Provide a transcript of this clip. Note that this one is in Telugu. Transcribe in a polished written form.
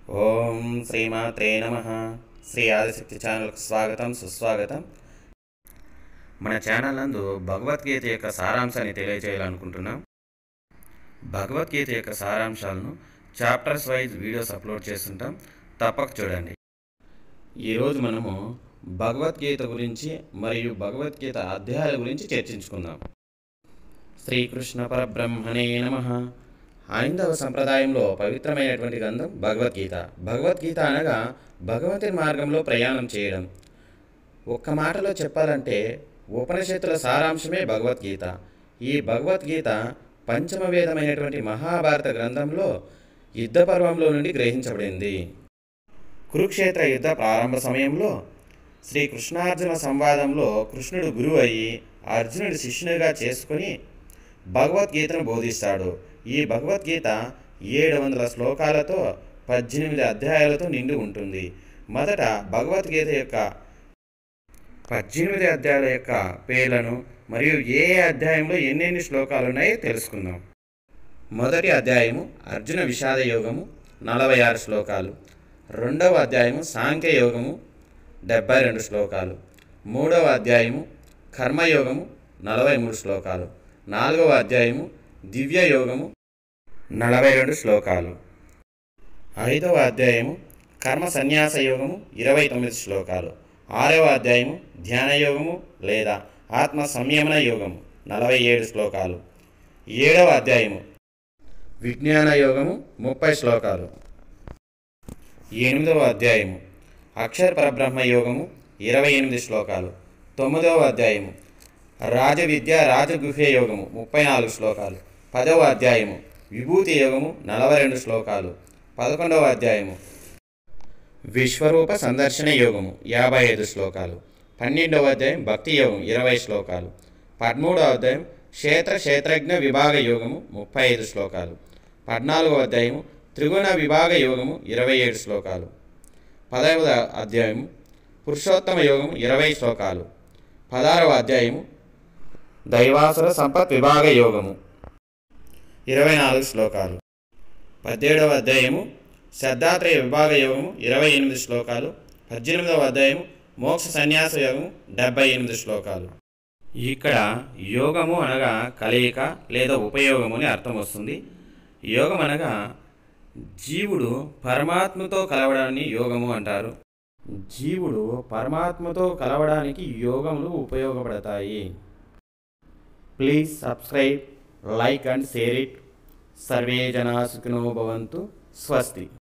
ఓం శ్రీమాత్రే నమః. శ్రీ ఆదిశక్తి ఛానల్కు స్వాగతం, సుస్వాగతం. మన ఛానల్ నందు భగవద్గీత యొక్క సారాంశాన్ని తెలియజేయాలనుకుంటున్నాం. భగవద్గీత యొక్క సారాంశాలను చాప్టర్స్ వైజ్ వీడియోస్ అప్లోడ్ చేస్తుంటాం, తప్పక చూడండి. ఈరోజు మనము భగవద్గీత గురించి మరియు భగవద్గీత అధ్యాయాల గురించి చర్చించుకుందాం. శ్రీకృష్ణ పరబ్రహ్మణే నమః. హైందవ సంప్రదాయంలో పవిత్రమైనటువంటి గ్రంథం భగవద్గీత. భగవద్గీత అనగా భగవంతుని మార్గంలో ప్రయాణం చేయడం. ఒక్క మాటలో చెప్పాలంటే ఉపనిషత్తుల సారాంశమే భగవద్గీత. ఈ భగవద్గీత పంచమ వేదమైనటువంటి మహాభారత గ్రంథంలో యుద్ధ పర్వంలో నుండి గ్రహించబడింది. కురుక్షేత్ర యుద్ధ ప్రారంభ సమయంలో శ్రీకృష్ణార్జున సంవాదంలో కృష్ణుడు గురువు అయ్యి అర్జునుడి శిష్యునిగా చేసుకుని భగవద్గీతను బోధిస్తాడు. ఈ భగవద్గీత 700 శ్లోకాలతో 18 అధ్యాయాలతో నిండి ఉంటుంది. మొదట భగవద్గీత యొక్క 18 అధ్యాయాల యొక్క పేర్లను మరియు ఏ అధ్యాయంలో ఎన్నెన్ని శ్లోకాలు ఉన్నాయో తెలుసుకుందాం. మొదటి అధ్యాయము అర్జున విషాద యోగము 46 శ్లోకాలు. రెండవ అధ్యాయము సాంఖ్య యోగము 72 శ్లోకాలు. మూడవ అధ్యాయము కర్మయోగము 43 శ్లోకాలు. నాలుగవ అధ్యాయము దివ్య యోగము 42 శ్లోకాలు. ఐదవ అధ్యాయము కర్మ సన్యాస యోగము 29 శ్లోకాలు. ఆరవ అధ్యాయము ధ్యాన యోగము లేదా ఆత్మ సంయమన యోగము 47 శ్లోకాలు. ఏడవ అధ్యాయము విజ్ఞాన యోగము 30 శ్లోకాలు. ఎనిమిదవ అధ్యాయము అక్షర పరబ్రహ్మ యోగము 28 శ్లోకాలు. తొమ్మిదవ అధ్యాయము రాజవిద్య రాజగుహ్య యోగము 34 శ్లోకాలు. 10వ అధ్యాయము విభూతి యోగము 42 శ్లోకాలు. 11వ అధ్యాయము విశ్వరూప సందర్శన యోగము 55 శ్లోకాలు. 12వ అధ్యాయం భక్తి యోగం 20 శ్లోకాలు. 13వ అధ్యాయం క్షేత్రజ్ఞ విభాగ యోగము 35 శ్లోకాలు. 14వ అధ్యాయము త్రిగుణ విభాగ యోగము 27 శ్లోకాలు. 10వ అధ్యాయము పురుషోత్తమ యోగము 20 శ్లోకాలు. 16వ అధ్యాయము దైవాసుర సంపత్ విభాగ యోగము 24 శ్లోకాలు. 17వ అధ్యాయము శ్రద్ధాత్రయ విభాగ యోగము 28 శ్లోకాలు. 18వ అధ్యాయము మోక్ష సన్యాస యోగము 78 శ్లోకాలు. ఇక్కడ యోగము అనగా కలయిక లేదా ఉపయోగము అని అర్థం వస్తుంది. యోగం అనగా జీవుడు పరమాత్మతో కలవడాన్ని యోగము అంటారు. జీవుడు పరమాత్మతో కలవడానికి యోగములు ఉపయోగపడతాయి. Please subscribe, like and share it. Sarve jana sukhino bhavantu. Swasti.